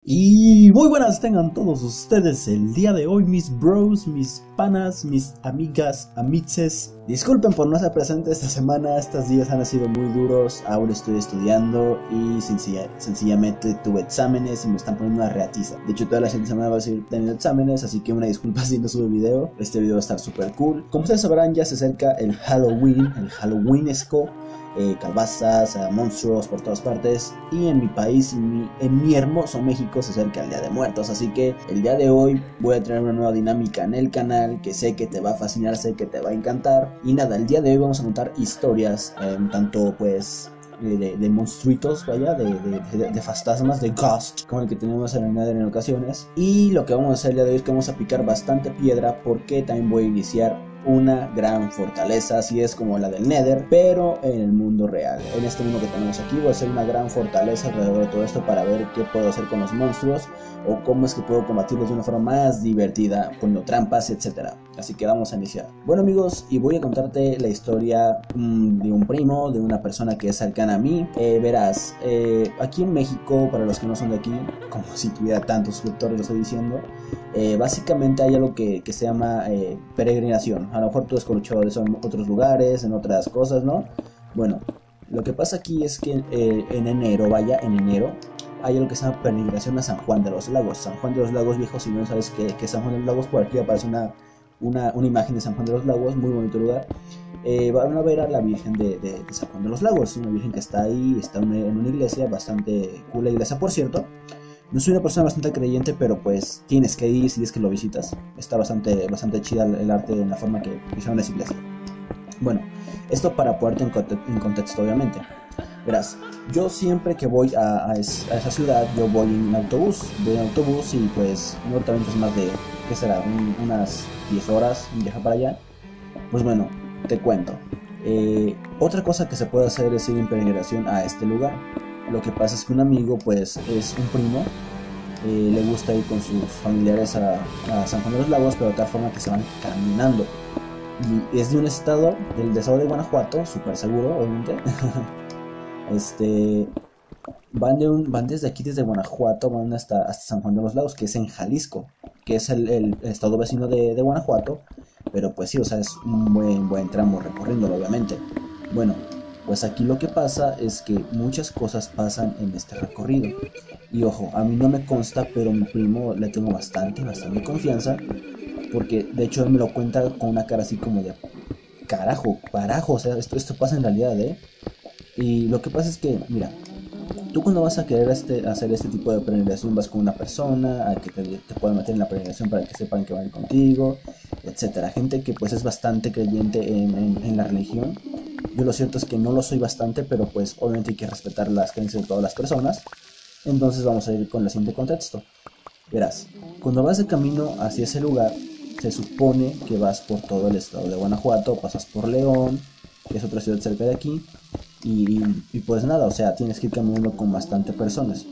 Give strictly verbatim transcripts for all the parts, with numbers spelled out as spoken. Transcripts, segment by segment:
Y muy buenas tengan todos ustedes el día de hoy, mis bros, mis panas, mis amigas, amices. Disculpen por no estar presente esta semana, estos días han sido muy duros, aún estoy estudiando y sencilla, sencillamente tuve exámenes y me están poniendo una reatiza. De hecho toda la siguiente semana va a seguir teniendo exámenes, así que una disculpa si no subo video, este video va a estar súper cool. Como ustedes sabrán, ya se acerca el Halloween, el Halloweenesco. Eh, calabazas, eh, monstruos por todas partes. Y en mi país, en mi, en mi hermoso México, se acerca el Día de Muertos. Así que el día de hoy voy a traer una nueva dinámica en el canal que sé que te va a fascinar, sé que te va a encantar. Y nada, el día de hoy vamos a contar historias, eh, tanto pues de, de monstruitos, vaya, de, de, de, de fantasmas, de ghost, como el que tenemos en el Nether en ocasiones. Y lo que vamos a hacer el día de hoy es que vamos a picar bastante piedra, porque también voy a iniciar una gran fortaleza, así es como la del Nether, pero en el mundo real. En este mundo que tenemos aquí voy a hacer una gran fortaleza alrededor de todo esto para ver qué puedo hacer con los monstruos o cómo es que puedo combatirlos de una forma más divertida, poniendo trampas, etcétera. Así que vamos a iniciar. Bueno amigos, y voy a contarte la historia mmm, de un primo, de una persona que es cercana a mí. Eh, verás, eh, aquí en México, para los que no son de aquí, como si tuviera tantos suscriptores, lo estoy diciendo, eh, básicamente hay algo que, que se llama eh, peregrinación. A lo mejor tú has escuchado de eso en otros lugares, en otras cosas, ¿no? Bueno, lo que pasa aquí es que eh, en enero, vaya, en enero, hay algo que se llama peregrinación a San Juan de los Lagos. San Juan de los Lagos, viejos, si no sabes qué es San Juan de los Lagos, por aquí aparece una, una, una imagen de San Juan de los Lagos, muy bonito lugar. Eh, van a ver a la Virgen de, de, de San Juan de los Lagos, una Virgen que está ahí, está en una iglesia, bastante cool la iglesia, por cierto. No soy una persona bastante creyente, pero pues tienes que ir si es que lo visitas. Está bastante, bastante chida el arte en la forma que hicieron esa iglesia. Bueno, esto para ponerte en, conte en contexto, obviamente. Verás, yo siempre que voy a, a, es a esa ciudad, yo voy en autobús. Voy en autobús y pues normalmente es más de, ¿qué será? Un, unas diez horas un viaje para allá. Pues bueno, te cuento. Eh, otra cosa que se puede hacer es ir en peregrinación a este lugar. Lo que pasa es que un amigo, pues, es un primo, eh, le gusta ir con sus familiares a, a San Juan de los Lagos, pero de tal forma que se van caminando. Y es de un estado, del estado de Guanajuato, súper seguro, obviamente. este, van, de un, van desde aquí, desde Guanajuato, van hasta, hasta San Juan de los Lagos, que es en Jalisco, que es el, el estado vecino de, de Guanajuato. Pero pues sí, o sea, es un buen, buen tramo recorriéndolo, obviamente. Bueno, pues aquí lo que pasa es que muchas cosas pasan en este recorrido. Y ojo, a mí no me consta, pero a mi primo le tengo bastante, bastante confianza. Porque de hecho él me lo cuenta con una cara así como de carajo, carajo, o sea, esto, esto pasa en realidad, ¿eh? Y lo que pasa es que, mira, tú cuando vas a querer este, hacer este tipo de peregrinación vas con una persona a que te, te puedan meter en la peregrinación para que sepan que van contigo, etcétera. Gente que pues es bastante creyente en, en, en la religión. Yo lo cierto es que no lo soy bastante, pero pues obviamente hay que respetar las creencias de todas las personas. Entonces vamos a ir con el siguiente contexto. Verás, cuando vas de camino hacia ese lugar, se supone que vas por todo el estado de Guanajuato, pasas por León, que es otra ciudad cerca de aquí, y, y pues nada, o sea, tienes que ir caminando con bastante personas.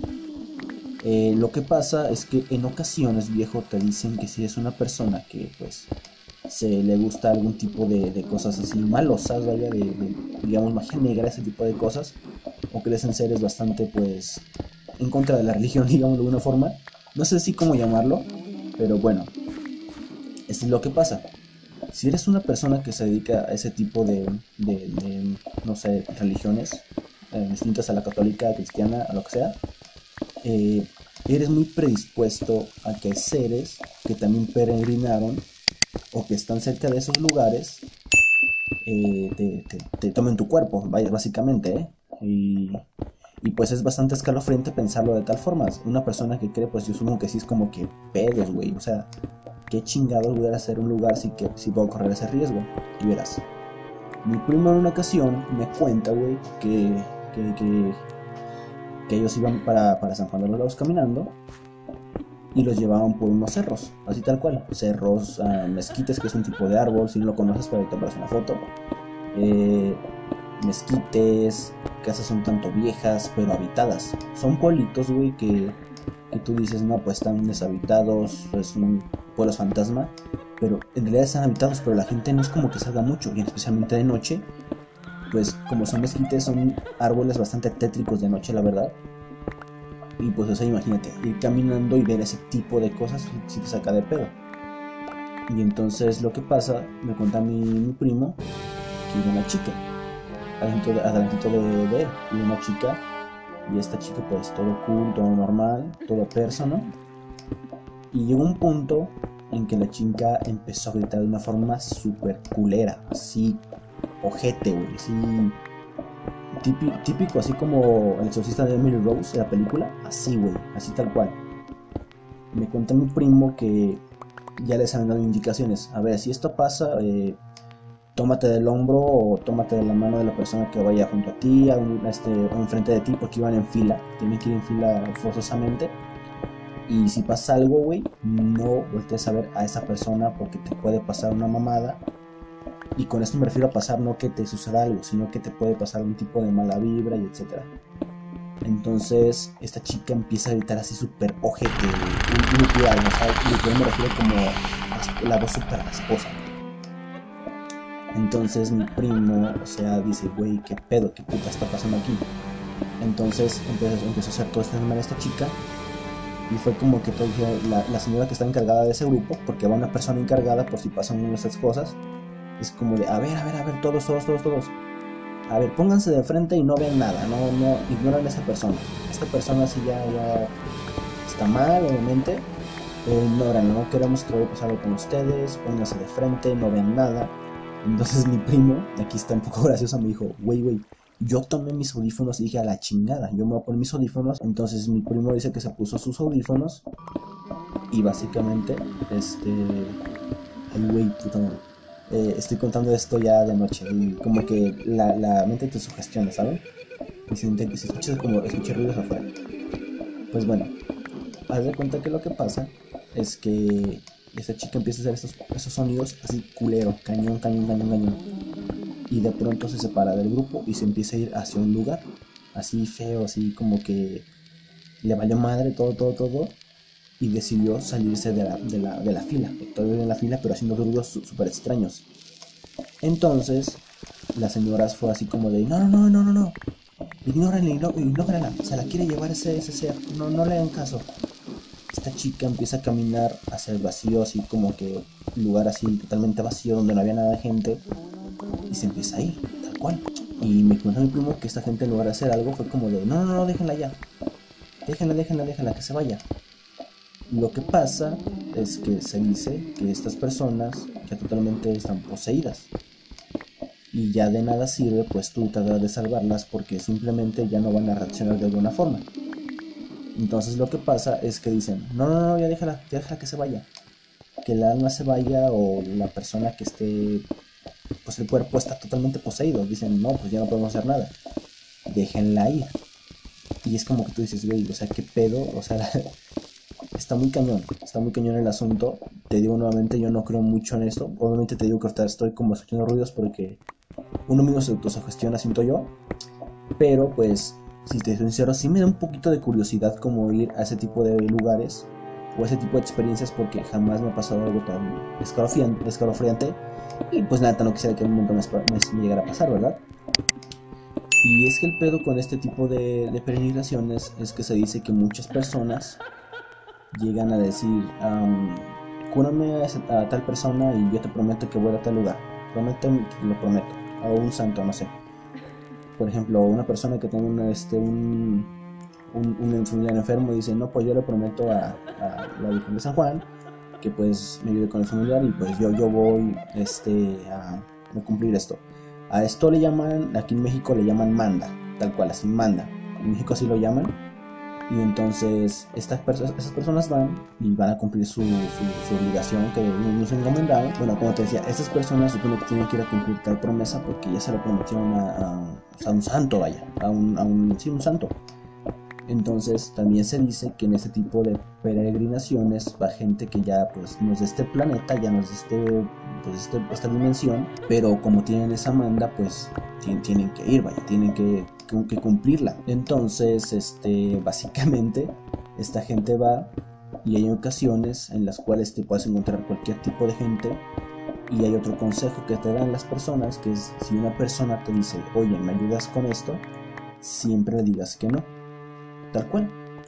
Eh, lo que pasa es que en ocasiones, viejo, te dicen que si es una persona que pues se le gusta algún tipo de, de cosas así malosas, vaya, de, de, digamos, magia negra, ese tipo de cosas, o crees en seres bastante, pues, en contra de la religión, digamos, de alguna forma, no sé si cómo llamarlo, pero bueno, esto es lo que pasa. Si eres una persona que se dedica a ese tipo de, de, de no sé, religiones, eh, distintas a la católica, cristiana, a lo que sea, eh, eres muy predispuesto a que hay seres que también peregrinaron o que están cerca de esos lugares, eh, te, te, te tomen tu cuerpo, vaya, básicamente, ¿eh? Y, y pues es bastante escalofriante pensarlo de tal forma. Una persona que cree, pues yo supongo que sí es como que pedos, güey, o sea, qué chingados voy a hacer un lugar si, que, si puedo correr ese riesgo. Y verás, mi primo en una ocasión me cuenta, güey, que, que, que, que ellos iban para, para San Juan de los Lagos caminando y los llevaban por unos cerros, así tal cual, cerros, uh, mezquites, que es un tipo de árbol, si no lo conoces, pero ahí te aparece una foto, eh, mezquites, casas un tanto viejas, pero habitadas, son pueblitos, güey, que, que tú dices, no, pues están deshabitados, es un pueblo fantasma, pero en realidad están habitados, pero la gente no es como que salga mucho, y especialmente de noche, pues como son mezquites, son árboles bastante tétricos de noche, la verdad. Y pues, o sea, imagínate, ir caminando y ver ese tipo de cosas si te saca de pedo. Y entonces lo que pasa, me cuenta mi, mi primo, que iba una chica, adentro de, adelantito de, de él, y una chica, y esta chica pues todo cool, todo normal, todo persa, ¿no? Y llegó un punto en que la chica empezó a gritar de una forma súper culera, así, ojete, güey, así, típico, típico, así como El exorcista de Emily Rose, la película, así, güey, así tal cual. Me cuenta mi primo que ya les habían dado indicaciones, a ver, si esto pasa, eh, tómate del hombro o tómate de la mano de la persona que vaya junto a ti, a un, a este, o enfrente de ti, porque iban en fila, tienen que ir en fila forzosamente. Y si pasa algo, güey, no voltees a ver a esa persona porque te puede pasar una mamada. Y con esto me refiero a pasar no que te suceda algo, sino que te puede pasar un tipo de mala vibra y etcétera. Entonces esta chica empieza a gritar así súper ojete, literal, ¿no? O sea, literal me refiero como la voz súper rasposa. Entonces mi primo, o sea, dice, güey, qué pedo, qué puta está pasando aquí. Entonces empezó, empezó a hacer todo este tema de esta chica. Y fue como que todo, la, la señora que está encargada de ese grupo, porque va una persona encargada por si pasan una de estas cosas, es como de, a ver, a ver, a ver, todos, todos, todos, todos. A ver, pónganse de frente y no vean nada, no, no, ignoran a esta persona. Esta persona sí ya, ya está mal, obviamente. Eh, ignoran, no queremos que vaya a pasar algo con ustedes, pónganse de frente, no vean nada. Entonces mi primo, aquí está un poco gracioso, me dijo, güey, güey, yo tomé mis audífonos y dije, a la chingada, yo me voy a poner mis audífonos. Entonces mi primo dice que se puso sus audífonos y básicamente, este, ay, güey, puta madre. Eh, estoy contando esto ya de noche y como que la, la mente te sugestiona, ¿saben? Y se, se escucha como escucha ruidos afuera. Pues bueno, haz de cuenta que lo que pasa es que esta chica empieza a hacer estos, esos sonidos así culero, cañón, cañón, cañón, cañón. Y de pronto se separa del grupo y se empieza a ir hacia un lugar así feo, así como que le valió madre todo, todo, todo. Y decidió salirse de la, de la, de la fila, todavía en la fila, pero haciendo ruidos súper extraños. Entonces, la señora fue así como de, no, no, no, no, no, ignórenla, ignórenla, se la quiere llevar ese, ese ser, no, no le hagan caso. Esta chica empieza a caminar hacia el vacío, así como que un lugar así totalmente vacío, donde no había nada de gente, y se empieza a ir, tal cual. Y me contó mi primo que esta gente en lugar de hacer algo fue como de, no, no, no, déjenla ya, déjenla, déjenla, déjenla, que se vaya. Lo que pasa es que se dice que estas personas ya totalmente están poseídas y ya de nada sirve pues tú tratar de salvarlas porque simplemente ya no van a reaccionar de alguna forma. Entonces lo que pasa es que dicen, no, no, no, ya déjala, ya déjala que se vaya, que el alma se vaya o la persona que esté, pues el cuerpo está totalmente poseído. Dicen, no, pues ya no podemos hacer nada, déjenla ir. Y es como que tú dices, güey, o sea, qué pedo, o sea... Está muy cañón, está muy cañón el asunto. Te digo nuevamente, yo no creo mucho en esto. Obviamente te digo que ahorita estoy como escuchando ruidos porque uno mismo se autosugestiona, siento yo. Pero pues, si te soy sincero, sí me da un poquito de curiosidad como ir a ese tipo de lugares o a ese tipo de experiencias porque jamás me ha pasado algo tan escalofriante. Y pues nada, no quisiera que en un momento me, me llegara a pasar, ¿verdad? Y es que el pedo con este tipo de, de peregrinaciones es que se dice que muchas personas llegan a decir, um, cúrame a, esa, a tal persona y yo te prometo que voy a tal lugar, prométeme, te lo prometo, a un santo, no sé. Por ejemplo, una persona que tenga una, este, un, un, un familiar enfermo y dice, no, pues yo le prometo a, a la Virgen de San Juan que pues me ayude con el familiar y pues yo, yo voy este, a, a cumplir esto. A esto le llaman, aquí en México le llaman manda, tal cual, así manda. En México así lo llaman. Y entonces estas perso esas personas van y van a cumplir su, su, su obligación que nos encomendaron. Bueno, como te decía, estas personas suponen que tienen que ir a cumplir tal promesa porque ya se lo prometieron a, a, a un santo, vaya, a un, a un, sí, un santo. Entonces también se dice que en este tipo de peregrinaciones va gente que ya pues no es de este planeta, ya no es de este, pues, este, esta dimensión, pero como tienen esa manda pues tienen, tienen que ir, vaya, tienen que, que, que cumplirla. Entonces este, básicamente esta gente va y hay ocasiones en las cuales te puedes encontrar cualquier tipo de gente. Y hay otro consejo que te dan las personas, que es si una persona te dice, oye, ¿me ayudas con esto? Siempre le digas que no. Tal cual.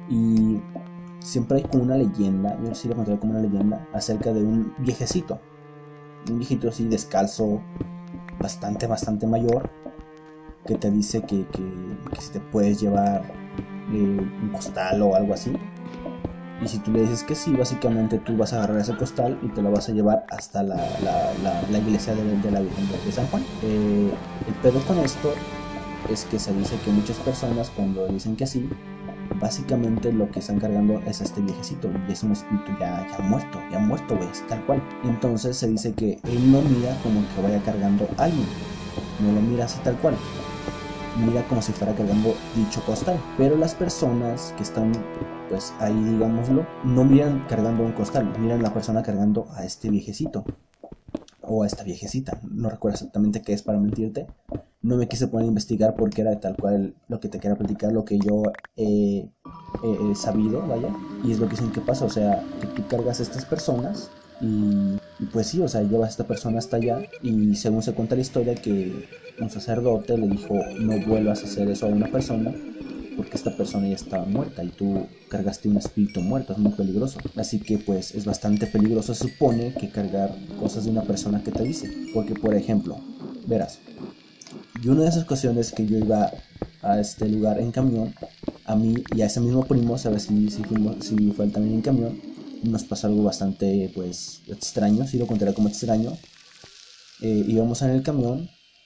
Y siempre hay como una leyenda, yo sí lo contaré como una leyenda, acerca de un viejecito. Un viejito así descalzo, bastante, bastante mayor, que te dice que, que, que si te puedes llevar eh, un costal o algo así. Y si tú le dices que sí, básicamente tú vas a agarrar ese costal y te lo vas a llevar hasta la, la, la, la iglesia de, de la Virgen de San Juan. Eh, el pedo con esto es que se dice que muchas personas cuando dicen que sí, básicamente lo que están cargando es a este viejecito y es un espíritu ya, ya muerto, ya muerto, güey, tal cual. Entonces se dice que él no mira como que vaya cargando a alguien, no lo mira así tal cual, mira como si fuera cargando dicho costal. Pero las personas que están pues ahí, digámoslo, no miran cargando un costal, miran la persona cargando a este viejecito o a esta viejecita, no recuerdo exactamente qué es para mentirte. No me quise poner a investigar porque era tal cual lo que te quería platicar, lo que yo he, he, he sabido, vaya. Y es lo que dicen que pasa, o sea, que tú cargas a estas personas y, y pues sí, o sea, llevas a esta persona hasta allá y según se cuenta la historia que un sacerdote le dijo no vuelvas a hacer eso a una persona porque esta persona ya estaba muerta y tú cargaste un espíritu muerto, es muy peligroso. Así que pues es bastante peligroso, se supone, que cargar cosas de una persona que te dice. Porque por ejemplo, verás, y una de esas ocasiones que yo iba a este lugar en camión, a mí y a ese mismo primo, sabes si, si, fuimos, si fue él también en camión, nos pasó algo bastante pues extraño, si lo contaré como extraño. Eh, íbamos en el camión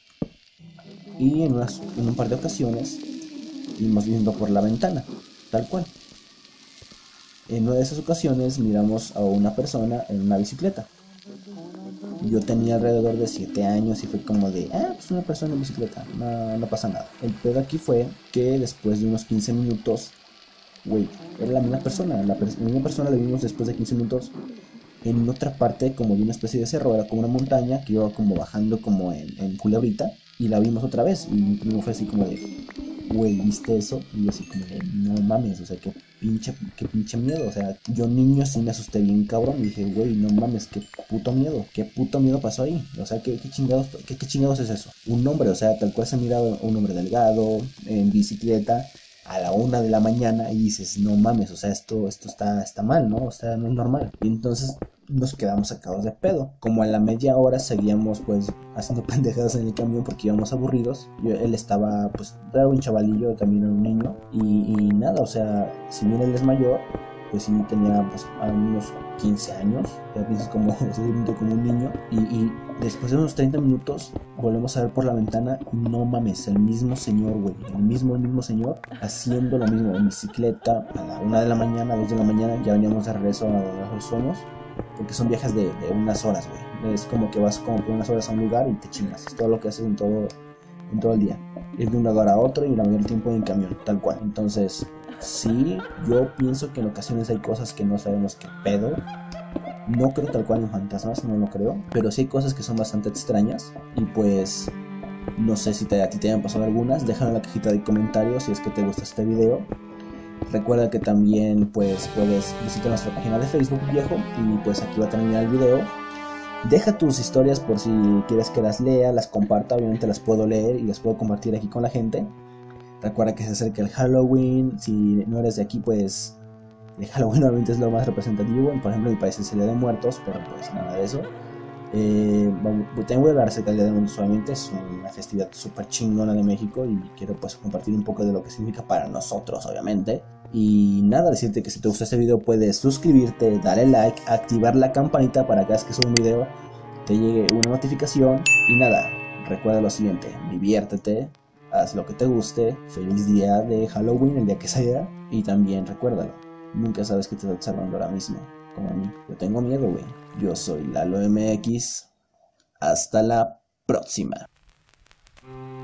y en, unas, en un par de ocasiones íbamos viendo por la ventana, tal cual. En una de esas ocasiones miramos a una persona en una bicicleta. Yo tenía alrededor de siete años y fue como de, ah, pues una persona en bicicleta, no, no pasa nada. El pedo aquí fue que después de unos quince minutos, güey, era la misma persona, la, per la misma persona la vimos después de quince minutos en otra parte como de una especie de cerro, era como una montaña que iba como bajando como en, en culebrita y la vimos otra vez y mi primo fue así como de, güey, ¿viste eso? Y yo así como de, no mames, o sea, qué pinche, qué pinche miedo, o sea, yo niño sí me asusté bien cabrón y dije, güey, no mames, qué puto miedo, qué puto miedo pasó ahí, o sea, qué, qué chingados, qué, qué chingados es eso, un hombre, o sea, tal cual se mira un hombre delgado, en bicicleta, a la una de la mañana y dices, no mames, o sea, esto, esto está, está mal, ¿no? O sea, no es normal. Y entonces nos quedamos sacados de pedo. Como a la media hora seguíamos pues haciendo pendejadas en el camión porque íbamos aburridos. Yo, él estaba, pues, era un chavalillo, también era un niño. Y, y nada, o sea, si bien él es mayor, pues sí tenía pues a unos quince años, ya piensas como, como un niño. Y, y después de unos treinta minutos volvemos a ver por la ventana y no mames, el mismo señor, güey, el mismo, el mismo señor haciendo lo mismo en bicicleta a la una de la mañana, dos de la mañana, ya veníamos de regreso a donde nos somos, porque son viajes de, de unas horas, güey. Es como que vas como por unas horas a un lugar y te chingas, es todo lo que haces en todo, en todo el día. Ir de un lugar a otro y la mayor tiempo en camión, tal cual. Entonces, sí, yo pienso que en ocasiones hay cosas que no sabemos qué pedo. No creo tal cual en fantasmas, no lo creo. Pero sí hay cosas que son bastante extrañas. Y pues, no sé si te, a ti te hayan pasado algunas. Déjalo en la cajita de comentarios si es que te gusta este video. Recuerda que también pues puedes visitar nuestra página de Facebook, viejo. Y pues aquí va a terminar el video. Deja tus historias por si quieres que las lea, las comparta. Obviamente las puedo leer y las puedo compartir aquí con la gente. Recuerda que se acerca el Halloween. Si no eres de aquí, pues el Halloween obviamente es lo más representativo. Por ejemplo, en mi país es el Día de Muertos, pero pues nada de eso. Eh, tengo que hablar acerca del Día de Muertos, obviamente es una festividad súper chingona de México y quiero pues compartir un poco de lo que significa para nosotros, obviamente. Y nada, decirte que si te gustó este video puedes suscribirte, darle like, activar la campanita para que cada vez que suba un video te llegue una notificación. Y nada, recuerda lo siguiente, diviértete, haz lo que te guste, feliz día de Halloween, el día que sea. Y también recuérdalo, nunca sabes qué te está observando ahora mismo, como a mí. Yo tengo miedo, güey. Yo soy Lalo M X. Hasta la próxima.